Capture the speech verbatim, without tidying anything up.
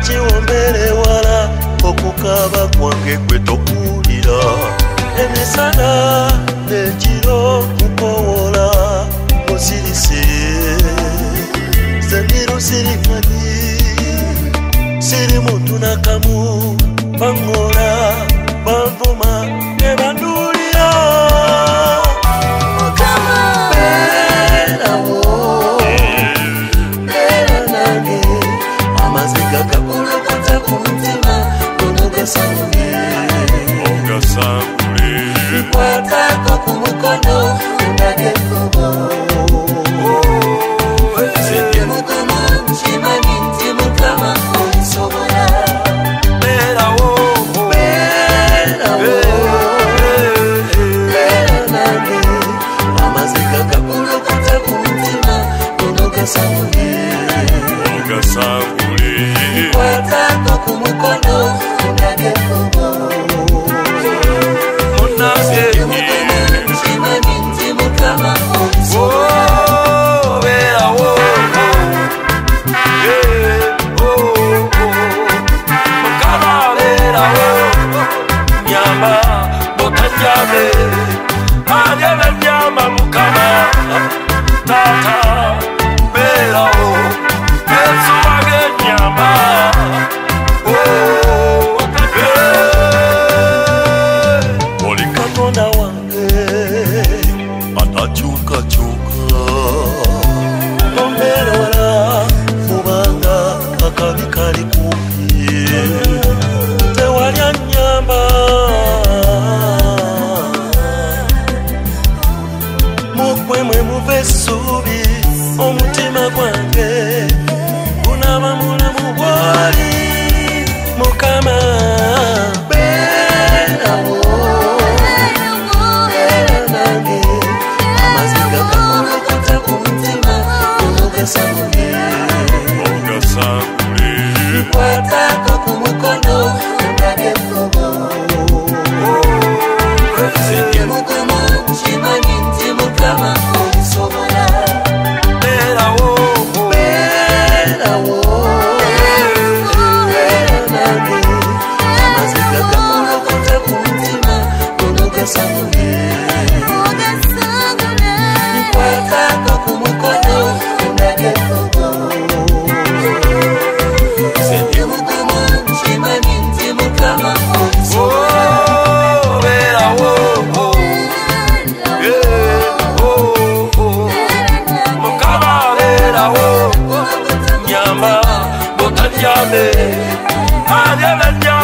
kiwombere wala okukaba kwange kwe tokuwulira emisana n'ekiro mukowola musirise zendiru sirimanyi siri muntu nakamu bangola banvuma ne banduulira Mukama beerawo beera nange amaziga gakulokota ku mutima guno gasangule nkwatako ku mukono ondage ekkubo nze Mukama nkimanyi nti Mukama olisobola beerawo beerawo beera nange amaziga gakulokota ku mutima guno gasangule nkwatako ku mukono ondage ekkubo nkimanyi nti Mukama olisobola omutima gwange gunaba mulamu bwali Mukama beerawo beera nange amaziga gakulokota ku mutima guno gasangule nkwatako ku mukono ondage ekkubo nze Mukama nkimanyi nti Mukama olisobola nkwatako ku mukono ondage ekkubo nze Mukama nkimanyi nti Mukama olisobola nyamba botalyame alyana